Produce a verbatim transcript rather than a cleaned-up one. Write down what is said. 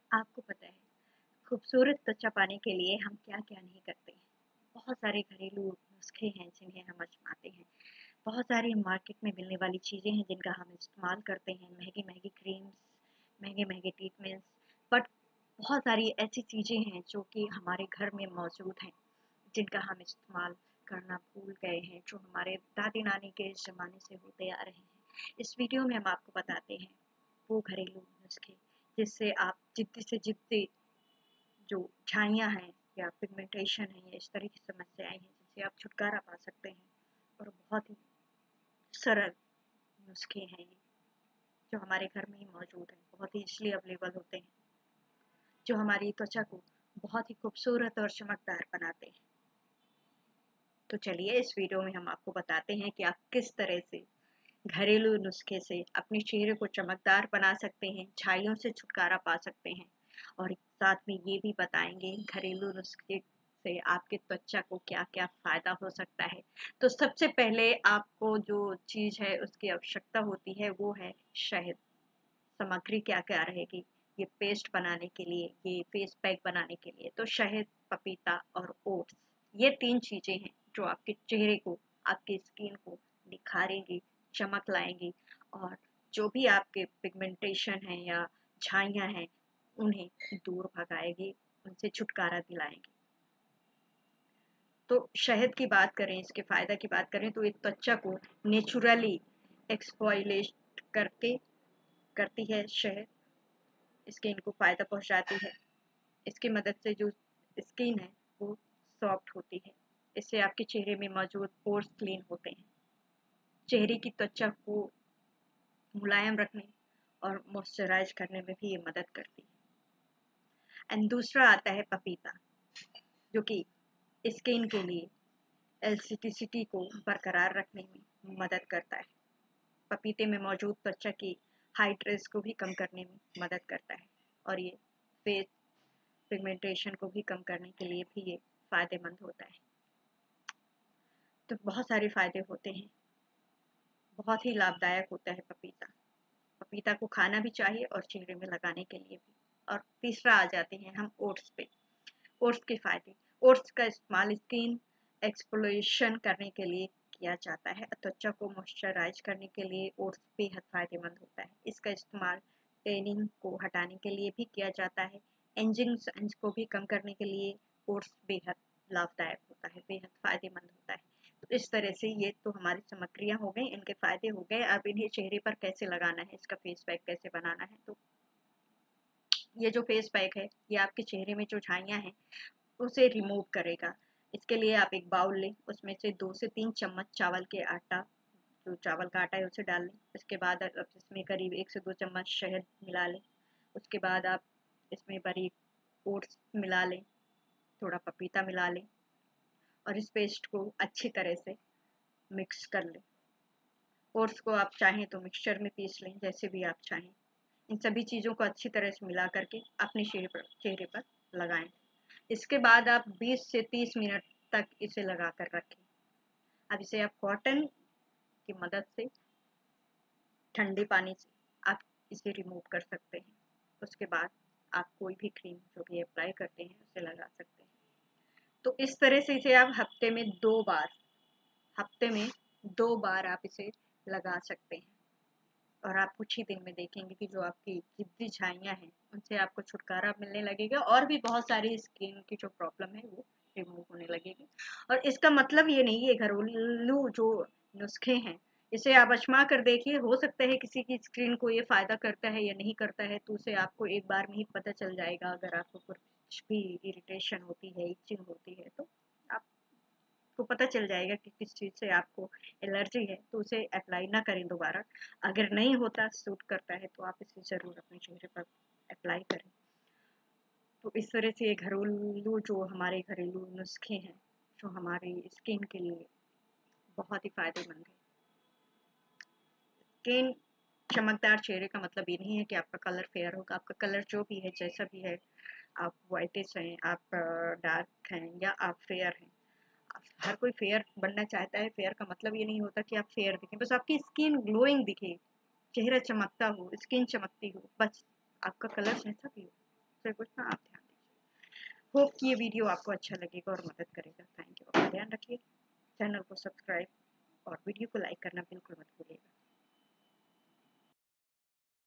आपको पता है खूबसूरत त्वचा पाने के लिए हम क्या-क्या नहीं करते हैं। बहुत सारे घरेलू नुस्खे हैं जिन्हें हम आज़माते हैं। बहुत सारी मार्केट में मिलने वाली चीज़ें हैं जिनका हम इस्तेमाल करते हैं, महँगी-महँगी क्रीम्स, महँगे-महँगे ट्रीटमेंट्स, बट बहुत सारी ऐसी चीज़ें हैं जो कि हमारे घर में मौजूद हैं, जिनका हम इस्तेमाल करना भूल गए हैं, जो हमारे दादी-नानी के ज़माने से होते आ रहे हैं। इस वीडियो में हम आपको बताते हैं वो घरेलू नुस्खे जिससे आप जिद्दी से जिद्दी जो झाइयाँ हैं या पिगमेंटेशन है या इस तरह की समस्याएं हैं जिनसे आप छुटकारा पा सकते हैं। और बहुत ही सरल नुस्खे हैं ये जो हमारे घर में ही मौजूद हैं, बहुत ही इसलिए अवेलेबल होते हैं, जो हमारी त्वचा को बहुत ही खूबसूरत और चमकदार बनाते हैं। तो चलिए इस वीडियो में हम आपको बताते हैं कि आप किस तरह से घरेलू नुस्खे से अपने चेहरे को चमकदार बना सकते हैं, छाइयों से छुटकारा पा सकते हैं, और साथ में ये भी बताएंगे घरेलू नुस्खे से आपके त्वचा को क्या-क्या फायदा हो सकता है। तो सबसे पहले आपको जो चीज़ है उसकी आवश्यकता होती है वो है शहद। सामग्री क्या-क्या रहेगी ये पेस्ट बनाने के लिए, ये फेस पैक बनाने के लिए। तो शहद, पपीता और ओट्स, ये तीन चीज़ें हैं जो आपके चेहरे को, आपकी स्किन को निखारेंगी, चमक लाएँगी और जो भी आपके पिगमेंटेशन है या झाइयाँ हैं, उन्हें दूर भगाएँगी, उनसे छुटकारा दिलाएँगी। तो शहद की बात करें, इसके फ़ायदा की बात करें तो ये त्वचा को नेचुरली एक्सफोलिएट करके करती है शहद, स्किन को फ़ायदा पहुँचाती है। इसकी मदद से जो स्किन है वो सॉफ्ट होती है। इससे आपके चेहरे में मौजूद पोर्स क्लीन होते हैं। चेहरे की त्वचा को मुलायम रखने और मॉइस्चराइज करने में भी ये मदद करती है। एंड दूसरा आता है पपीता, जो कि स्किन के लिए एलास्टिसिटी को बरकरार रखने में मदद करता है। पपीते में मौजूद त्वचा की हाइड्रेस को भी कम करने में मदद करता है और ये फेस पिगमेंटेशन को भी कम करने के लिए भी ये फ़ायदेमंद होता है। तो बहुत सारे फ़ायदे होते हैं, बहुत ही लाभदायक होता है पपीता। पपीता को खाना भी चाहिए और चेहरे में लगाने के लिए भी। और तीसरा आ जाते हैं हम ओट्स पे। ओट्स के फ़ायदे। ओट्स का इस्तेमाल स्किन एक्सफोलिएशन करने के लिए किया जाता है। त्वचा को मॉइस्चराइज करने के लिए ओट्स बेहद फ़ायदेमंद होता है। इसका इस्तेमाल टैनिंग को हटाने के लिए भी किया जाता है। एजिंग साइंस को भी कम करने के लिए ओट्स बेहद लाभदायक होता है, बेहद फ़ायदेमंद होता है। तो इस तरह से ये तो हमारी सामग्रियाँ हो गई, इनके फ़ायदे हो गए। अब इन्हें चेहरे पर कैसे लगाना है, इसका फेस पैक कैसे बनाना है। तो ये जो फेस पैक है ये आपके चेहरे में जो झाइयाँ हैं उसे रिमूव करेगा। इसके लिए आप एक बाउल लें, उसमें से दो से तीन चम्मच चावल के आटा, जो चावल का आटा है उसे डाल लें। उसके बाद आप इसमें करीब एक से दो चम्मच शहद मिला लें। उसके बाद आप इसमें बारीक ओट्स मिला लें, थोड़ा पपीता मिला लें और इस पेस्ट को अच्छी तरह से मिक्स कर लें। ओट्स को आप चाहें तो मिक्सचर में पीस लें, जैसे भी आप चाहें। इन सभी चीज़ों को अच्छी तरह से मिला करके अपने चेहरे पर चेहरे पर लगाएं। इसके बाद आप बीस से तीस मिनट तक इसे लगा कर रखें। अब इसे आप कॉटन की मदद से ठंडे पानी से आप इसे रिमूव कर सकते हैं। उसके बाद आप कोई भी क्रीम जो भी अप्लाई करते हैं उसे लगा सकते हैं। तो इस तरह से इसे आप हफ्ते में दो बार हफ्ते में दो बार आप इसे लगा सकते हैं और आप कुछ ही दिन में देखेंगे कि जो आपकी जिद्दी झाइयाँ हैं उनसे आपको छुटकारा मिलने लगेगा और भी बहुत सारी स्किन की जो प्रॉब्लम है वो रिमूव होने लगेगी। और इसका मतलब ये नहीं है घरेलू जो नुस्खे हैं इसे आप आजमा कर देखिए, हो सकता है किसी की स्किन को ये फ़ायदा करता है या नहीं करता है, तो उसे आपको एक बार में ही पता चल जाएगा। अगर आपको कुछ भी इरिटेशन होती है, इचिंग होती है, तो आपको पता चल जाएगा कि किस चीज़ से आपको एलर्जी है, तो उसे अप्लाई ना करें दोबारा। अगर नहीं होता, सूट करता है, तो आप इसे ज़रूर अपने चेहरे पर अप्लाई करें। तो इस तरह से ये घरेलू जो हमारे घरेलू नुस्खे हैं, जो हमारी स्किन के लिए बहुत ही फ़ायदेमंद है। स्किन चमकदार चेहरे का मतलब ये नहीं है कि आपका कलर फेयर होगा। आपका कलर जो भी है, जैसा भी है, आप व्हाइटिश हैं, आप डार्क हैं या आप फेयर हैं, हर कोई फेयर बनना चाहता है। फेयर का मतलब ये नहीं होता कि आप फेयर दिखें, बस आपकी स्किन ग्लोइंग दिखे, चेहरा चमकता हो, स्किन चमकती हो, बस आपका कलर जैसा भी हो, से कुछ ना आप ध्यान दीजिए। होप कि ये वीडियो आपको अच्छा लगेगा और मदद करेगा। Thank you. अपना ध्यान रखिए, चैनल को सब्सक्राइब और वीडियो को लाइक करना बिल्कुल मत भूलिए।